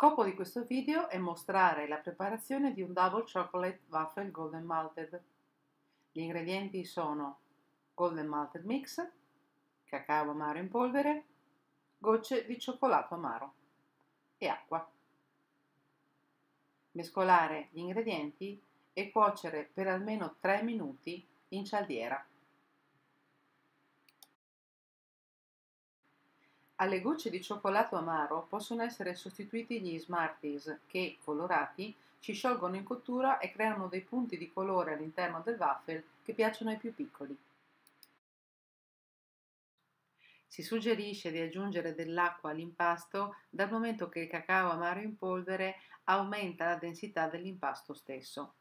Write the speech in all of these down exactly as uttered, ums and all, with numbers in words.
Scopo di questo video è mostrare la preparazione di un Double Chocolate Waffle Golden Malted. Gli ingredienti sono Golden Malted Mix, cacao amaro in polvere, gocce di cioccolato amaro e acqua. Mescolare gli ingredienti e cuocere per almeno tre minuti in cialdiera. Alle gocce di cioccolato amaro possono essere sostituiti gli Smarties che, colorati, ci sciolgono in cottura e creano dei punti di colore all'interno del waffle che piacciono ai più piccoli. Si suggerisce di aggiungere dell'acqua all'impasto dal momento che il cacao amaro in polvere aumenta la densità dell'impasto stesso.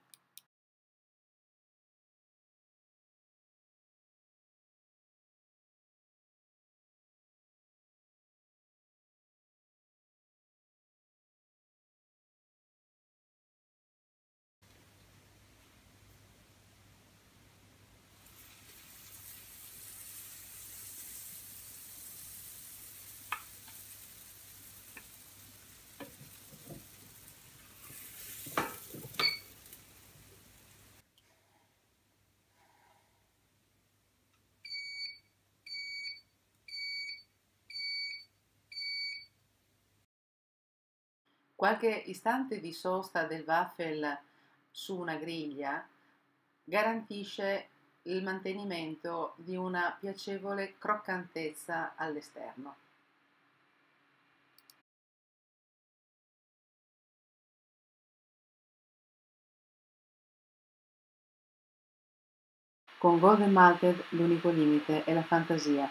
Qualche istante di sosta del waffle su una griglia garantisce il mantenimento di una piacevole croccantezza all'esterno. Con Golden Malted l'unico limite è la fantasia.